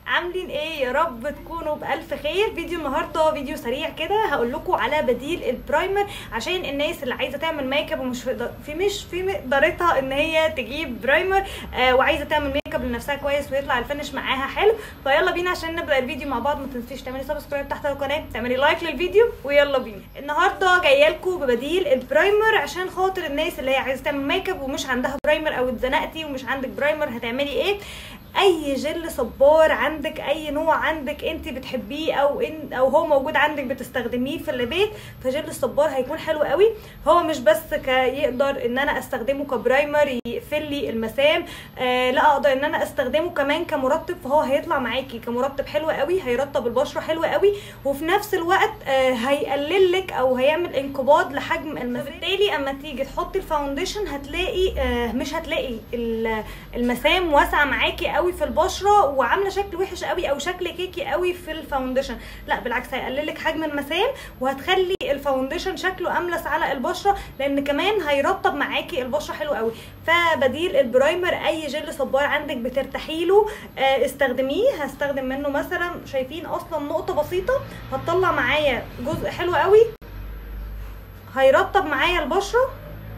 عاملين ايه؟ يا رب تكونوا بالف خير. فيديو النهارده فيديو سريع كده، هقول لكم على بديل البرايمر عشان الناس اللي عايزه تعمل ميك اب ومش في مقدرتها ان هي تجيب برايمر وعايزه تعمل ميك اب لنفسها كويس ويطلع الفينش معاها حلو. فيلا بينا عشان نبدا الفيديو مع بعض. ما تنسيش تعملي سبسكرايب تحت القناه، تعملي لايك للفيديو، ويلا بينا. النهارده جايه لكم ببديل البرايمر عشان خاطر الناس اللي هي عايزه تعمل ميك اب ومش عندها برايمر او اتزنقتي ومش عندك برايمر. هتعملي ايه؟ اي جل صبار عندك، اي نوع عندك انت بتحبيه او هو موجود عندك بتستخدميه في البيت، فجل الصبار هيكون حلو قوي. هو مش بس يقدر ان انا استخدمه كبرايمر يقفل لي المسام، لا اقدر ان انا استخدمه كمان كمرطب. فهو هيطلع معاكي كمرطب حلو قوي، هيرطب البشره حلو قوي، وفي نفس الوقت هيقلل لك او هيعمل انقباض لحجم المسام. فبالتالي اما تيجي تحطي الفاونديشن هتلاقي مش هتلاقي المسام واسعه معاكي قوي في البشره وعامله شكل وحش قوي او شكل كيكي قوي في الفاونديشن. لا بالعكس، هيقلل لك حجم المسام وهتخلي الفاونديشن شكله املس على البشره، لان كمان هيرطب معاكي البشره حلو قوي. فبديل البرايمر اي جل صبار عندك بترتاحي له استخدميه. هستخدم منه مثلا، شايفين اصلا نقطه بسيطه هتطلع معايا جزء حلو قوي، هيرطب معايا البشره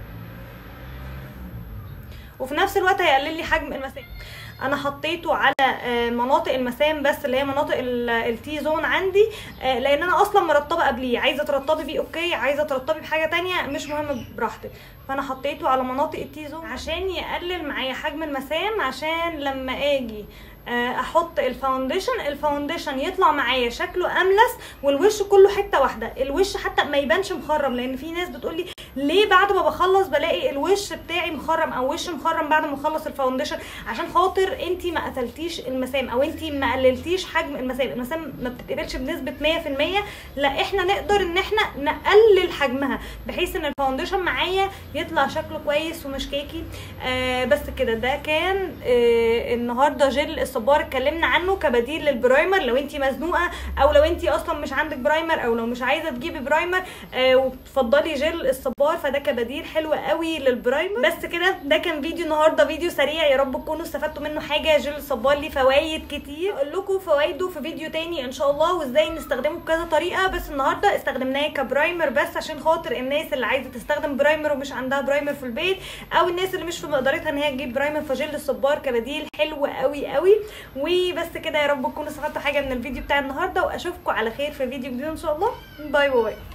وفي نفس الوقت هيقلل لي حجم المسام. انا حطيته على مناطق المسام بس، اللي هي مناطق التي زون عندي، لان انا اصلا مرطبه قبليه. عايزه ترطبي بيه اوكي، عايزه ترطبي بحاجه تانية مش مهم براحتك. فانا حطيته على مناطق التي زون عشان يقلل معايا حجم المسام، عشان لما اجي احط الفاونديشن يطلع معايا شكله املس والوش كله حته واحده. الوش حتى ما يبانش مخرم، لان في ناس بتقولي ليه بعد ما بخلص بلاقي الوش بتاعي مخرم او وش مخرم بعد ما اخلص الفاونديشن. عشان خاطر انتي ما قتلتيش المسام او انتي ما قللتيش حجم المسام. المسام ما بتتقبلش بنسبه 100%، لا احنا نقدر ان احنا نقلل حجمها بحيث ان الفاونديشن معايا يطلع شكله كويس ومش كيكي. بس كده، ده كان النهارده جل الصبار اتكلمنا عنه كبديل للبرايمر. لو انتي مزنوقه او لو انتي اصلا مش عندك برايمر او لو مش عايزه تجيبي برايمر وتفضلي جل الصبار، فده كبديل حلو قوي للبرايمر. بس كده، ده كان فيديو النهارده، فيديو سريع، يا رب تكونوا استفدتوا منه حاجه. جل الصبار ليه فوايد كتير، اقول لكم فوائده في فيديو تاني ان شاء الله، وازاي نستخدمه بكذا طريقه. بس النهارده استخدمناه كبرايمر بس عشان خاطر الناس اللي عايزه تستخدم برايمر ومش عندها برايمر في البيت، او الناس اللي مش في مقدرتها ان هي تجيب برايمر، فجل الصبار كبديل حلو قوي قوي. وبس كده، يا رب تكونوا استفدتوا حاجه من الفيديو بتاع النهارده، واشوفكم على خير في فيديو جديد ان شاء الله. باي باي.